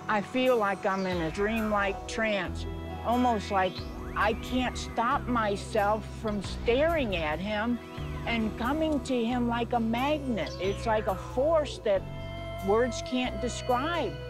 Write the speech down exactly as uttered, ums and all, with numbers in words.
I feel like I'm in a dreamlike trance, almost like I can't stop myself from staring at him and coming to him like a magnet. It's like a force that words can't describe.